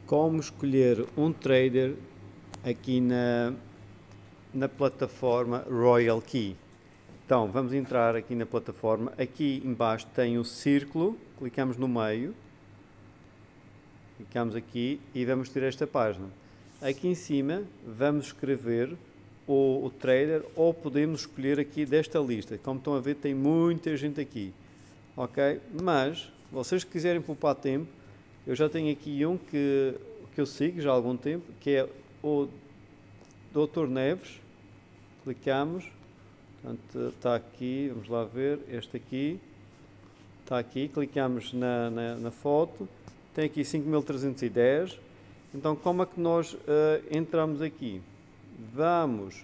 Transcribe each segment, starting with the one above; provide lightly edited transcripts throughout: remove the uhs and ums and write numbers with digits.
Como escolher um trader aqui na plataforma Royal Key. Então, vamos entrar aqui na plataforma. Aqui embaixo tem o círculo, clicamos no meio, clicamos aqui e vamos ter esta página. Aqui em cima vamos escrever o trader ou podemos escolher aqui desta lista. Como estão a ver, tem muita gente aqui, ok? Mas, vocês que quiserem poupar tempo, eu já tenho aqui um que eu sigo já há algum tempo, que é o Dr. Neves. Clicamos, portanto, está aqui, vamos lá ver, este aqui, está aqui, clicamos na foto, tem aqui 5.310. Então, como é que nós entramos aqui? Vamos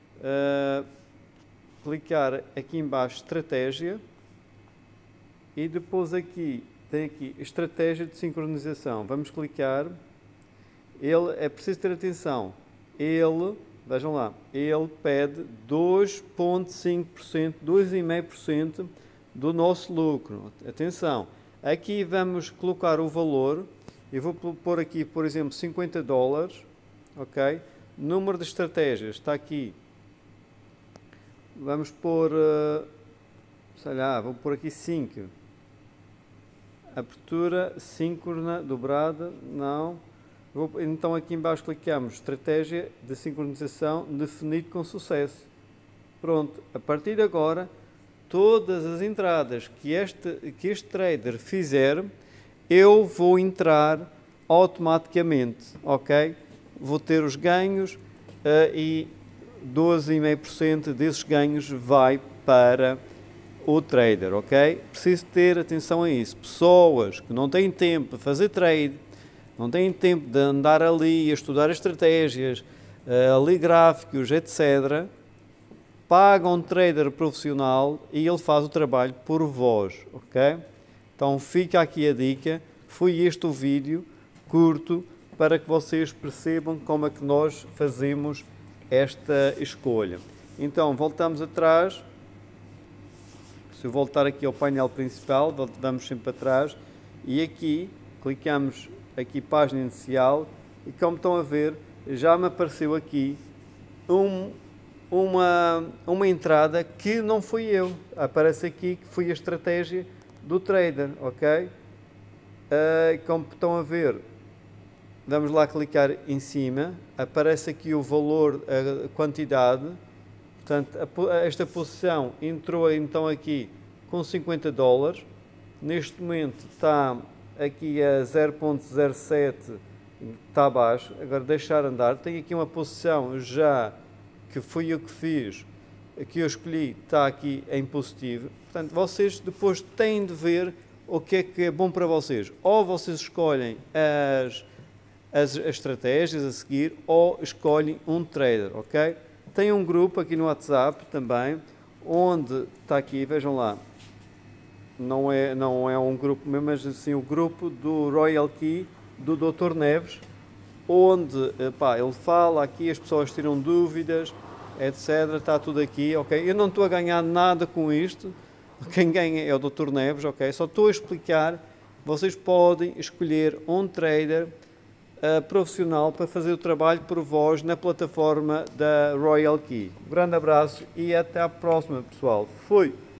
clicar aqui em baixo, estratégia, e depois aqui, tem aqui estratégia de sincronização. Vamos clicar. Ele é preciso ter atenção. Vejam lá, ele pede 2,5%, 2,5% do nosso lucro. Atenção. Aqui vamos colocar o valor. Eu vou pôr aqui, por exemplo, $50, ok? Número de estratégias está aqui. Vamos pôr, sei lá, vou pôr aqui 5. Abertura síncrona dobrada, não. Então aqui em baixo clicamos estratégia de sincronização definido com sucesso. Pronto, a partir de agora, todas as entradas que este trader fizer, eu vou entrar automaticamente, ok? Vou ter os ganhos e 12,5% desses ganhos vai para o trader, ok? Preciso ter atenção a isso. Pessoas que não têm tempo de fazer trade, não têm tempo de andar ali a estudar estratégias, a ler gráficos, etc., pagam um trader profissional e ele faz o trabalho por vós, ok? Então fica aqui a dica. Foi este o vídeo curto para que vocês percebam como é que nós fazemos esta escolha. Então voltamos atrás. Se eu voltar aqui ao painel principal, vamos sempre atrás e aqui clicamos aqui página inicial e como estão a ver, já me apareceu aqui uma entrada que não fui eu. Aparece aqui que foi a estratégia do trader, ok? Como estão a ver, vamos lá clicar em cima, aparece aqui o valor, a quantidade. Portanto, esta posição entrou então aqui com $50. Neste momento está aqui a 0,07, está abaixo. Agora deixar andar. Tem aqui uma posição já que fui eu que fiz, que eu escolhi, está aqui em positivo. Portanto, vocês depois têm de ver o que é bom para vocês. Ou vocês escolhem as estratégias a seguir, ou escolhem um trader, ok? Tem um grupo aqui no WhatsApp também, onde está aqui, vejam lá, não é um grupo mesmo, mas assim o grupo do Royal Key, do Dr. Neves, onde ele fala aqui, as pessoas tiram dúvidas, etc. Está tudo aqui, ok? Eu não estou a ganhar nada com isto, quem ganha é o Dr. Neves, ok? Só estou a explicar, vocês podem escolher um trader profissional para fazer o trabalho por vós na plataforma da Royal Key. Um grande abraço e até à próxima, pessoal. Fui!